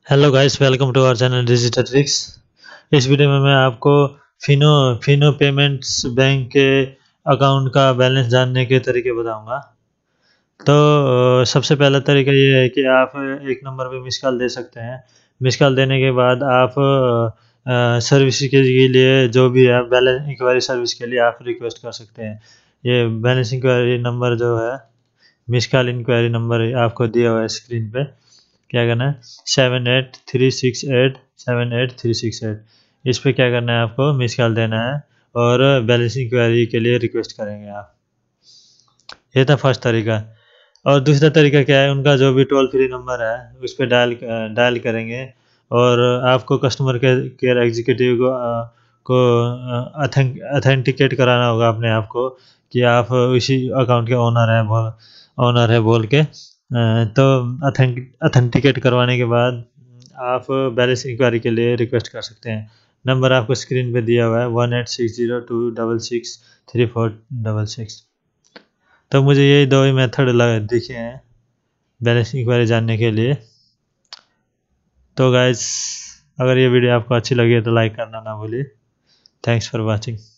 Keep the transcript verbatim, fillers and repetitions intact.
Hello guys, welcome to our channel digital tricks. इस video में मैं आपको फिनो फिनो पेमेंट्स बैंक के अकाउंट का बैलेंस जानने के तरीके बताऊंगा। तो अ, सबसे पहला तरीका ये है कि आप एक नंबर पे मिस कॉल दे सकते हैं। मिस कॉल देने के बाद आप सर्विस के लिए जो भी है बैलेंस इंक्वायरी सर्विस के लिए आप रिक्वेस्ट कर सकते हैं। ये बैलेंस इंक्वायरी नंबर जो है, मिस कॉल इंक्वायरी नंबर आपको दिया हुआ है स्क्रीन पे। क्या करना है, seven eight three six eight seven eight three six eight इस पे क्या करना है, आपको मिस कॉल देना है और बैलेंस इंक्वायरी के लिए रिक्वेस्ट करेंगे आप। ये था फर्स्ट तरीका। और दूसरा तरीका क्या है, उनका जो भी टोल फ्री नंबर है उस पर डायल डायल करेंगे और आपको कस्टमर केयर एग्जीक्यूटिव को अ, को अथेंटिकेट कराना होगा अपने आप को कि आप उसी अकाउंट के ओनर है बोल ओनर है बोल के। अ, तो अथेंटिकेट करवाने के बाद आप बैलेंस इंक्वायरी के लिए रिक्वेस्ट कर सकते हैं। नंबर आपको स्क्रीन पे दिया हुआ है, one eight six zero two double six three four double six. तो मुझे यही दो ही मेथड दिखे हैं बैलेंस इंक्वायरी जानने के लिए। तो गाइस, अगर ये वीडियो आपको अच्छी लगी है तो लाइक करना ना भूलिए। Thanks for watching.